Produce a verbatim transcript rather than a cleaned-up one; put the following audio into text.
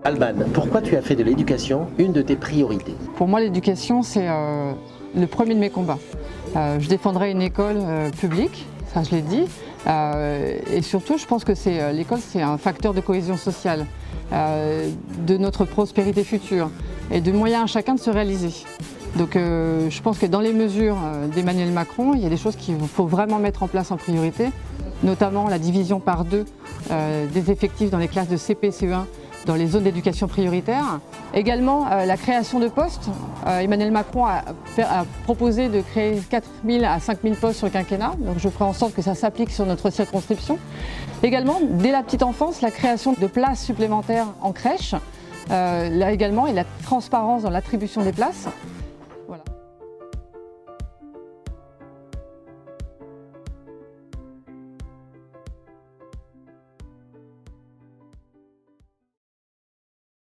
Alban, pourquoi tu as fait de l'éducation une de tes priorités? Pour moi, l'éducation, c'est euh, le premier de mes combats. Euh, je défendrai une école euh, publique, ça je l'ai dit, euh, et surtout je pense que c'est l'école c'est un facteur de cohésion sociale, euh, de notre prospérité future et de moyens à chacun de se réaliser. Donc euh, je pense que dans les mesures d'Emmanuel Macron, il y a des choses qu'il faut vraiment mettre en place en priorité, notamment la division par deux euh, des effectifs dans les classes de C P, C E un, dans les zones d'éducation prioritaire. Également euh, la création de postes. Euh, Emmanuel Macron a, a proposé de créer quatre mille à cinq mille postes sur le quinquennat, donc je ferai en sorte que ça s'applique sur notre circonscription. Également, dès la petite enfance, la création de places supplémentaires en crèche, euh, là également, et la transparence dans l'attribution des places.